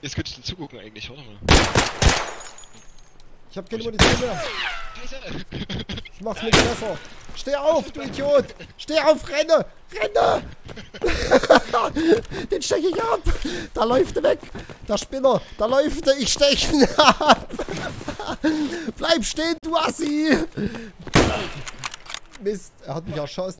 Jetzt könnte ich dir zugucken eigentlich, warte mal. Ich hab keine Munition mehr. Scheiße! Ich mach's mir besser. Steh auf, du Idiot! Steh auf, renne! Renne! Den steche ich ab! Da läuft er weg! Der Spinner! Da läuft er! Ich steche ihn ab! Bleib stehen, du Assi! Mist, er hat mich erschossen.